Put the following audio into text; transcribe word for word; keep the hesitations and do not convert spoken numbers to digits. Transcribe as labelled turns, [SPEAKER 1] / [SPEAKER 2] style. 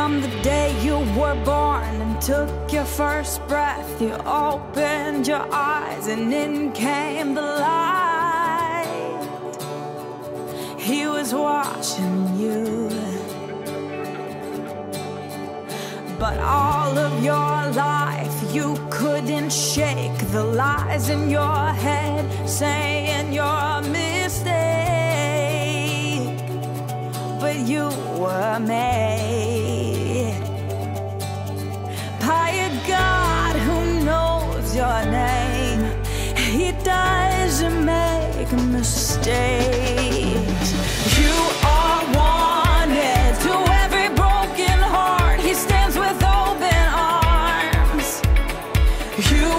[SPEAKER 1] From the day you were born and took your first breath, you opened your eyes and in came the light. He was watching you, but all of your life you couldn't shake the lies in your head saying you're a mistake. But you were made by a God who knows your name. He doesn't make mistakes. You are wanted to every broken heart. He stands with open arms. You